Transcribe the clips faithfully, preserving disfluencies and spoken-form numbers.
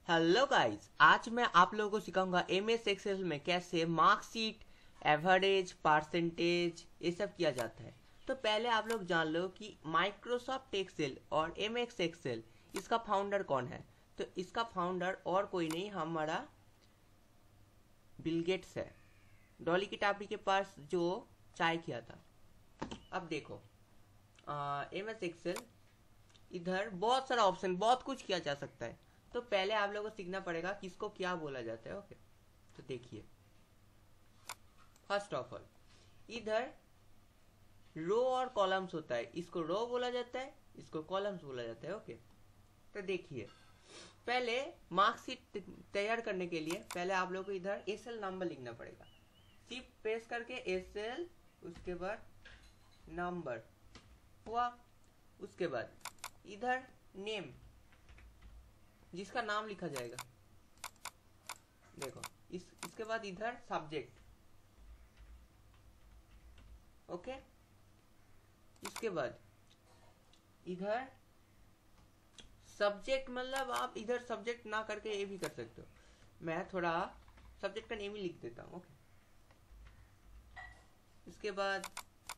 Hello guys, आज मैं आप लोगों को सिखाऊंगा एम एस एक्सेल में कैसे मार्कशीट, एवरेज, परसेंटेज ये सब किया जाता है। तो पहले आप लोग जान लो कि माइक्रोसॉफ्ट एक्सेल और एम एस एक्सेल इसका फाउंडर कौन है। तो इसका फाउंडर और कोई नहीं, हमारा बिल गेट्स है, डॉली की टापी के पास जो चाय किया था। अब देखो एम एस एक्सेल, इधर बहुत सारा ऑप्शन, बहुत कुछ किया जा सकता है। तो पहले आप लोगों को सीखना पड़ेगा किसको क्या बोला जाता है। ओके, तो देखिए, फर्स्ट ऑफ ऑल इधर रो और कॉलम्स होता है, इसको रो बोला जाता है, इसको कॉलम्स बोला जाता है। ओके, तो देखिए, पहले मार्कशीट तैयार करने के लिए पहले आप लोगों को इधर एस एल नंबर लिखना पड़ेगा। शिफ्ट प्रेस करके एस एल, उसके बाद नंबर हुआ, उसके बाद इधर नेम, जिसका नाम लिखा जाएगा। देखो इस इसके बाद इधर सब्जेक्ट। ओके, इसके बाद इधर सब्जेक्ट, मतलब आप इधर सब्जेक्ट ना करके ये भी कर सकते हो। मैं थोड़ा सब्जेक्ट का नेम ही लिख देता हूँ। ओके, इसके बाद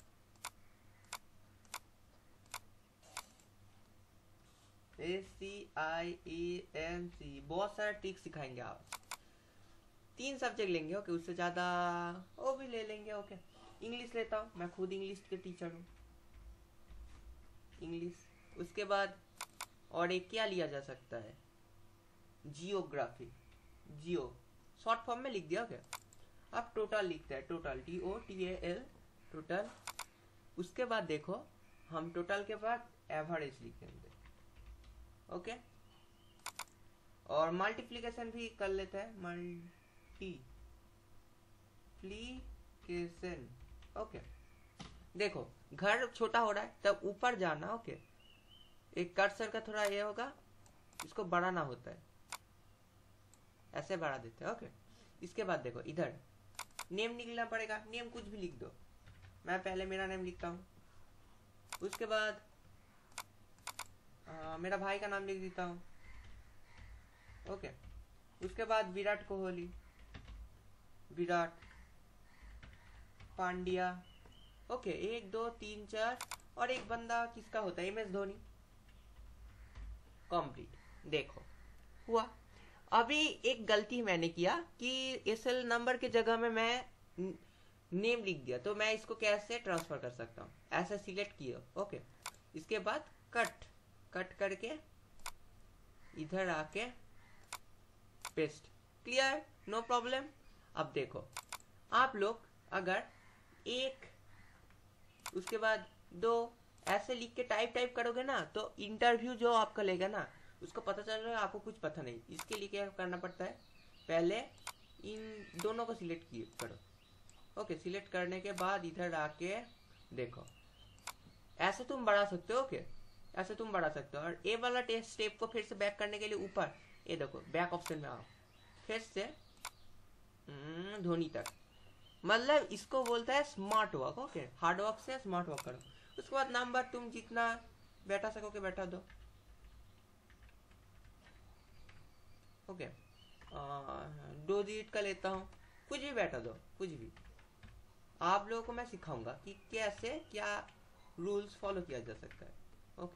ए सी आई ई एन सी, बहुत सारा ट्रिक सिखाएंगे आप। तीन सब्जेक्ट लेंगे। ओके, उससे ज़्यादा वो भी ले लेंगे। ओके, इंग्लिश लेता हूँ, मैं खुद इंग्लिश के टीचर हूँ, इंग्लिश। उसके बाद और एक क्या लिया जा सकता है, जियोग्राफी, जियो शॉर्ट फॉर्म में लिख दिया। ओके, अब टोटल लिखते हैं, total, T O T A L, total. उसके बाद देखो, हम टोटल के बाद एवरेज लिखेंगे। ओके, और मल्टीप्लिकेशन भी कर लेते हैं, मल्टीप्लिकेशन। ओके, देखो घर छोटा हो रहा है तब ऊपर जाना। ओके, एक कर्सर का थोड़ा ये होगा, इसको बढ़ाना होता है, ऐसे बढ़ा देते हैं। ओके, इसके बाद देखो इधर नेम निकलना पड़ेगा, नेम कुछ भी लिख दो। मैं पहले मेरा नेम लिखता हूँ, उसके बाद आ, मेरा भाई का नाम लिख देता हूँ। ओके, उसके बाद विराट कोहली, विराट पांड्या। ओके, एक दो तीन चार, और एक बंदा किसका होता है, एम एस धोनी। कंप्लीट। देखो हुआ। अभी एक गलती मैंने किया कि एस एल नंबर के जगह में मैं नेम लिख दिया, तो मैं इसको कैसे ट्रांसफर कर सकता हूँ, ऐसा सिलेक्ट किया। ओके, इसके बाद कट कट करके इधर आके पेस्ट, क्लियर, नो प्रॉब्लम। अब देखो आप लोग अगर एक, उसके बाद दो, ऐसे लिख के टाइप टाइप करोगे ना, तो इंटरव्यू जो आपका लेगा ना, उसको पता चल रहा है आपको कुछ पता नहीं। इसके लिए क्या करना पड़ता है, पहले इन दोनों को सिलेक्ट किए करो। ओके, सिलेक्ट करने के बाद इधर आके देखो, ऐसे तुम बढ़ा सकते हो। ओके, ऐसे तुम बढ़ा सकते हो। और ए वाला टेस्ट स्टेप को फिर से बैक करने के लिए ऊपर ये देखो, बैक ऑप्शन में आओ, फिर से धोनी तक, मतलब इसको बोलता है smart work. Okay, hard work से स्मार्ट वर्क करो। उसके बाद नंबर तुम जितना बैठा सकोगे बैठा दो। ओके, दो डिजिट का लेता हूँ, कुछ भी बैठा दो, कुछ भी। आप लोगों को मैं सिखाऊंगा कि कैसे क्या रूल्स फॉलो किया जा सकता है। ओके,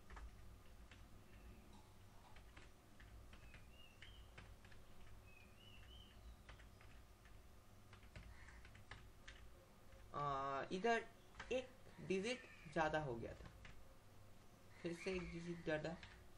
इधर एक डिजिट ज्यादा हो गया था, फिर से एक डिजिट ज्यादा।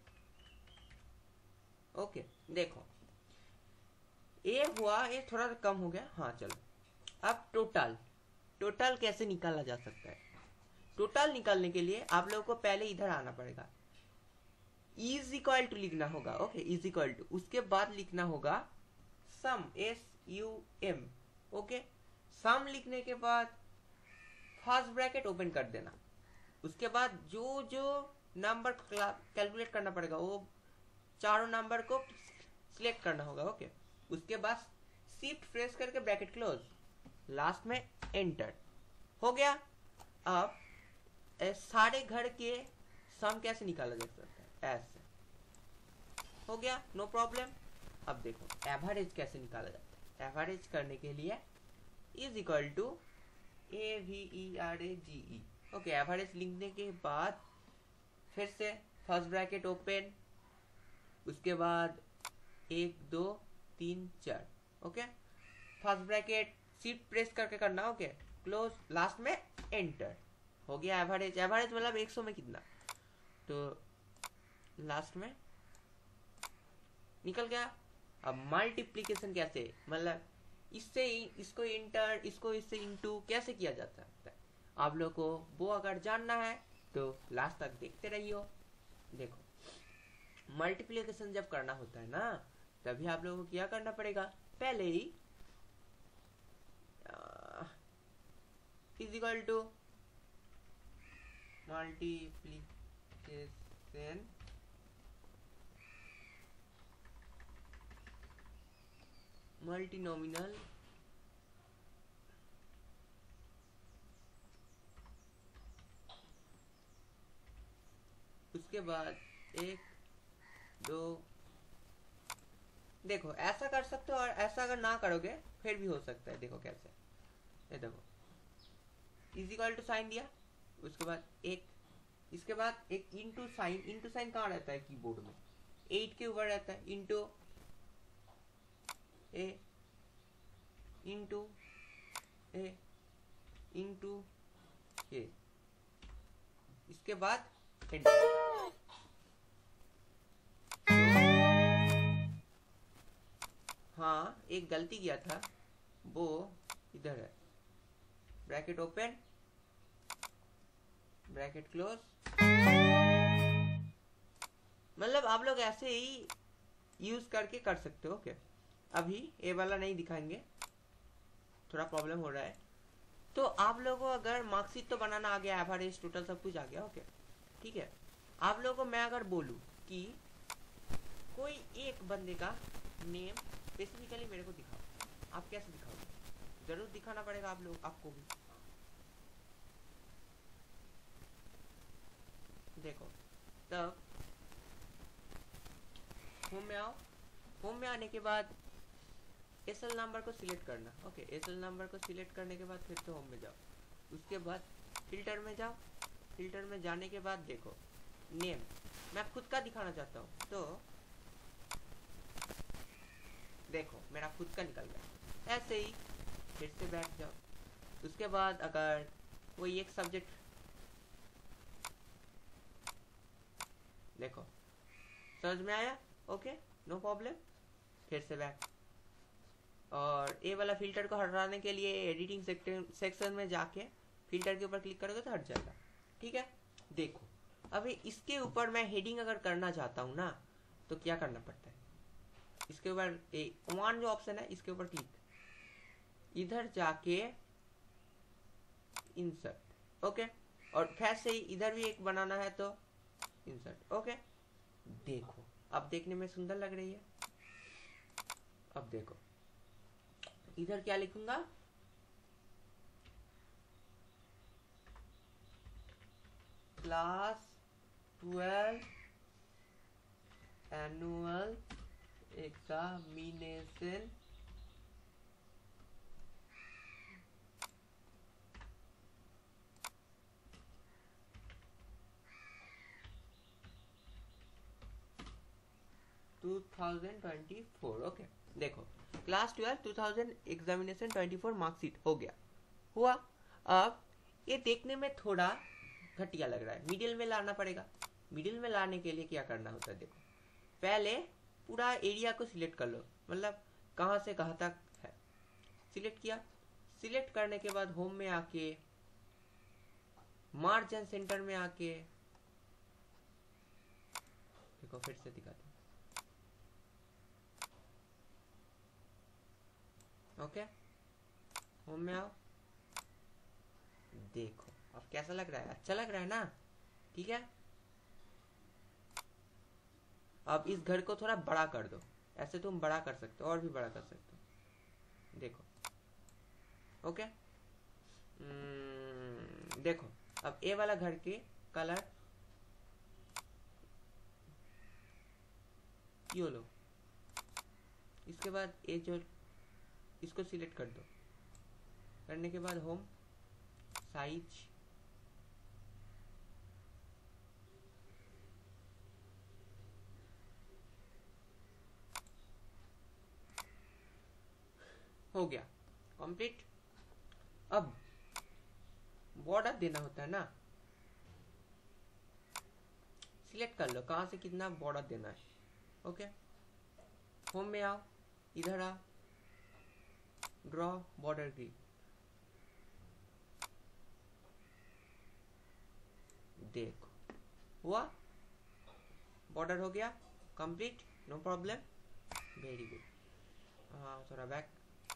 ओके, देखो ये हुआ, ये थोड़ा कम हो गया। हाँ चलो, अब टोटल, टोटल कैसे निकाला जा सकता है। टोटल निकालने के लिए आप लोगों को पहले इधर आना पड़ेगा, इज इक्वल टू लिखना होगा। ओके, इज इक्वल टू, उसके बाद लिखना होगा sum, S U M. Okay, sum लिखने के बाद फर्स्ट ब्रैकेट ओपन कर देना। उसके बाद जो जो नंबर कैलकुलेट करना पड़ेगा, वो चारों नंबर को सिलेक्ट करना होगा। ओके, उसके बाद शिफ्ट प्रेस करके ब्रैकेट क्लोज, लास्ट में एंटर, हो गया। अब सारे घर के सम कैसे निकाला जा सकता है, ऐसे हो गया, नो प्रॉब्लम। अब देखो एवरेज कैसे निकाला जाता है। एवरेज करने के लिए is equal to A V E R A G E. Okay, average लिखने के बाद फिर से फर्स्ट ब्रैकेट ओपन, उसके बाद एक दो तीन चार। Okay, first bracket shift press करके करना। ओके, क्लोज, लास्ट में एंटर। हो गया एवरेज। एवरेज मतलब एक सौ में कितना, तो लास्ट में निकल गया। अब मल्टीप्लीकेशन कैसे, मतलब इससे इसको इंटर, इसको इससे इंटू कैसे किया जाता है आप लोग को वो अगर जानना है तो लास्ट तक देखते रहियो। देखो मल्टीप्लीकेशन जब करना होता है ना, तभी आप लोगों को क्या करना पड़ेगा, पहले ही इजिकल टू मल्टीप्लीकेशन मल्टीनोमिनल उसके बाद एक दो। देखो ऐसा कर सकते हो, और ऐसा अगर ना करोगे फिर भी हो सकता है। देखो कैसे, ये देखो इजिकल टू साइन दिया, उसके बाद एक, इसके बाद एक इंटू साइन। इंटू साइन कहाँ रहता है कीबोर्ड में, एट के ऊपर रहता है। Into A into A into A, इसके बाद हाँ एक गलती किया था, वो इधर है, ब्रैकेट ओपन ब्रैकेट क्लोज। मतलब आप लोग ऐसे ही यूज करके कर सकते हो। ओके, अभी ए वाला नहीं दिखाएंगे, थोड़ा प्रॉब्लम हो रहा है। तो आप लोगों को अगर मार्कशीट तो बनाना आ गया, एवरेज टोटल सब कुछ आ गया। ओके ठीक है, आप लोगों को मैं अगर बोलूं कि कोई एक बंदे का नेम स्पेसिफिकली मेरे को दिखाओ, आप कैसे दिखाओगे? जरूर दिखाना पड़ेगा आप लोग, आपको भी। देखो तब होम में आओ, होम में आने के बाद एसएल नंबर को सिलेक्ट करना। ओके, एसएल नंबर को सिलेक्ट करने के बाद फिर से होम में जाओ, उसके बाद फिल्टर में जाओ। फिल्टर में जाने के बाद देखो नेम, मैं खुद का दिखाना चाहता हूँ, तो देखो मेरा खुद का निकल गया। ऐसे ही फिर से बैठ जाओ, उसके बाद अगर कोई एक सब्जेक्ट, देखो समझ में आया? Okay no problem. फिर से बैठ, और ए वाला फिल्टर को हटाने के लिए एडिटिंग सेक्शन में जाके फिल्टर के ऊपर क्लिक करोगे तो हट जाएगा। ठीक है, देखो अभी इसके ऊपर मैं हेडिंग अगर करना चाहता हूँ ना, तो क्या करना पड़ता है, इसके ऊपर वन जो ऑप्शन है इसके ऊपर क्लिक, इधर जाके इंसर्ट। ओके, और फिर से इधर भी एक बनाना है तो इंसर्ट। ओके, देखो अब देखने में सुंदर लग रही है। अब देखो इधर क्या लिखूंगा, class twelve annual examination two thousand twenty four. Okay देखो class twelve two thousand examination twenty four marksheet हो गया, हुआ। अब ये देखने में थोड़ा घटिया लग रहा है, मिडिल में लाना पड़ेगा। मिडिल में लाने के लिए क्या करना होता है, देखो पहले पूरा एरिया को सिलेक्ट कर लो, मतलब कहाँ से कहाँ तक है, सिलेक्ट किया। सिलेक्ट करने के बाद होम में आके, मार्जिन सेंटर में आके, देखो फिर से दिखाते हैं। ओके होम में आओ, देखो अब कैसा लग रहा है, अच्छा लग रहा है ना? ठीक है, अब इस घर को थोड़ा बड़ा कर दो, ऐसे तुम बड़ा कर सकते हो और भी बड़ा कर सकते हो। देखो ओके, देखो अब ए वाला घर के कलर यो लो, इसके बाद ये जो इसको सिलेक्ट कर दो। करने के बाद होम, साइज, हो गया कंप्लीट। अब बॉर्डर देना होता है ना, सिलेक्ट कर लो कहाँ से कितना बॉर्डर देना है। ओके, होम में आओ, इधर आओ, ड्रॉ बॉर्डर ग्रिड, देखो हुआ, बॉर्डर हो गया complete, no problem, very good. हाँ थोड़ा बैक।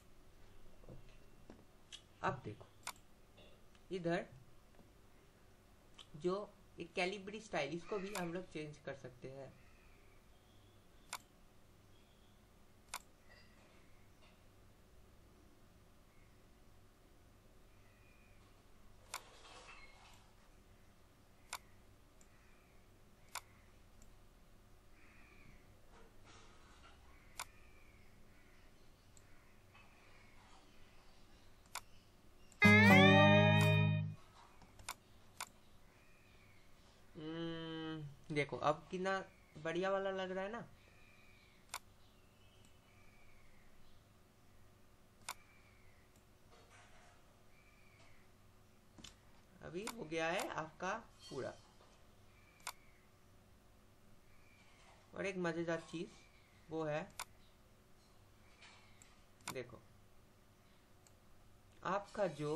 अब देखो इधर जो एक कैलिब्री स्टाइल, इसको भी हम लोग चेंज कर सकते हैं। देखो अब कितना बढ़िया वाला लग रहा है ना। अभी हो गया है आपका पूरा। और एक मजेदार चीज वो है, देखो आपका जो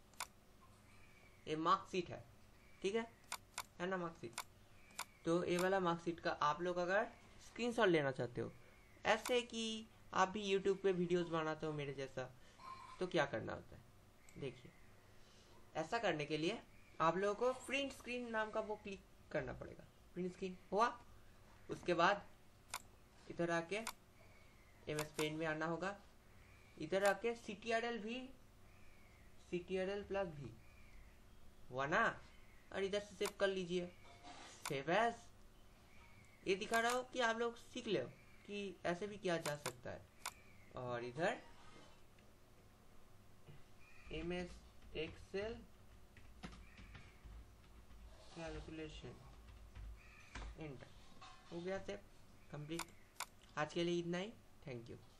ये मार्कशीट है, ठीक है है ना मार्कशीट, तो ये वाला मार्कशीट का आप लोग अगर स्क्रीनशॉट लेना चाहते हो, ऐसे कि आप भी यूट्यूब पे वीडियोस बनाते हो मेरे जैसा, तो क्या करना होता है देखिए। ऐसा करने के लिए आप लोगों को प्रिंट स्क्रीन नाम का वो क्लिक करना पड़ेगा। प्रिंट स्क्रीन हुआ, उसके बाद इधर आके एम एस पेंट में आना होगा, इधर आके सी टी आर एल भी, C T R L plus भी हुआ ना, और इधर से सेव कर लीजिए। सेव एज, ये दिखा रहा हूँ कि आप लोग सीख ले कि ऐसे भी किया जा सकता है। और इधर M S Excel calculation, enter, हो गया सेव कंप्लीट। आज के लिए इतना ही, थैंक यू।